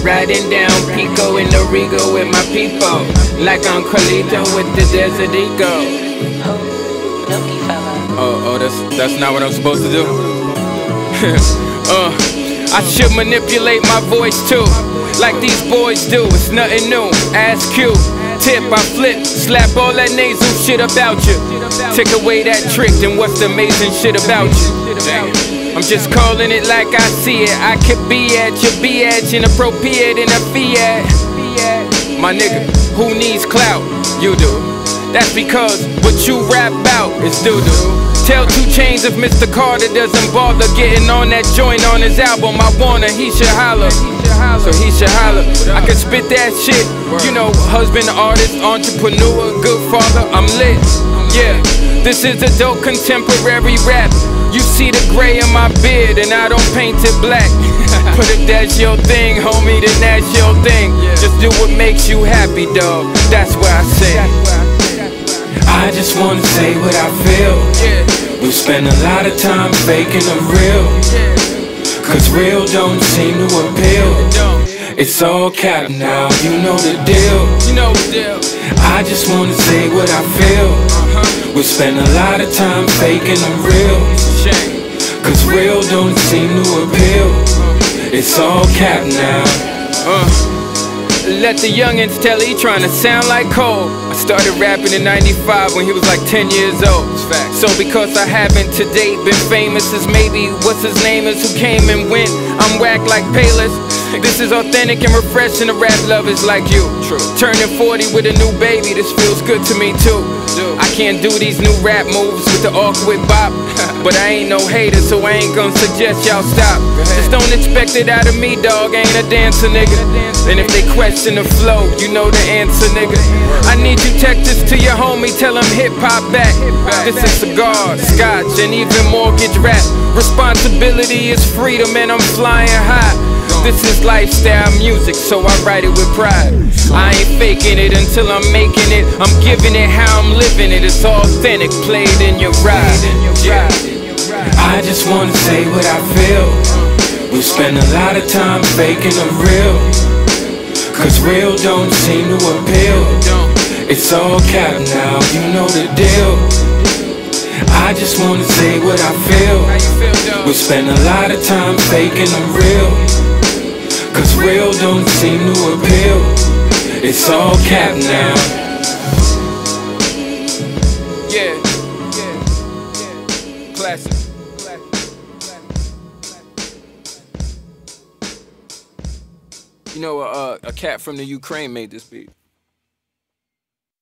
Riding down Pico in the Rigo with my people, like I'm Carlito with the Desert Eagle. Oh, that's not what I'm supposed to do? I should manipulate my voice too, like these boys do. It's nothing new. Ask Q, tip, I flip, slap all that nasal shit about you. Take away that trick, then what's the amazing shit about you? I'm just calling it like I see it. I could be at your edge, inappropriate in a Fiat. My nigga, who needs clout? You do. That's because what you rap about is doo-doo. Tell 2 Chainz if Mr. Carter doesn't bother getting on that joint on his album. I want he should holler. So he should holler. I can spit that shit. You know, husband, artist, entrepreneur, good father. I'm lit. Yeah, this is adult contemporary rap. You see the gray in my beard and I don't paint it black. But if that's your thing, homie, then that's your thing. Just do what makes you happy, dog. That's what I say. I just wanna say what I feel. We spend a lot of time faking the real, cause real don't seem to appeal. It's all cap now, you know the deal. I just wanna say what I feel. We spend a lot of time faking the real, cause real don't seem to appeal. It's all cap now. Let the youngins tell he tryna sound like Cole. I started rapping in '95 when he was like 10 years old. So because I haven't to date been famous as maybe what's his name is who came and went, I'm whack like Payless. This is authentic and refreshing to rap lovers like you. Turning 40 with a new baby, this feels good to me too. I can't do these new rap moves with the awkward bop, but I ain't no hater, so I ain't gon' suggest y'all stop. Just don't expect it out of me, dog, ain't a dancer, nigga. And if they question the flow, you know the answer, nigga. I need you text this to your homie, tell him hip-hop back. This is cigar, scotch, and even mortgage rap. Responsibility is freedom and I'm flying high. This is lifestyle music, so I write it with pride. I ain't faking it until I'm making it. I'm giving it how I'm living it. It's authentic, played in your ride. I just wanna say what I feel. We spend a lot of time faking the real, cause real don't seem to appeal. It's all cap now, you know the deal. I just wanna say what I feel. We spend a lot of time faking the real, cause real don't seem to appeal. It's all cap now. Yeah. Classic. You know, a cat from the Ukraine made this beat.